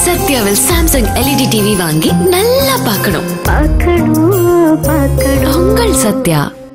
சத்யாவில் Samsung LED TV வாங்கி நல்லா பார்க்கணும். உங்கள் சத்யா.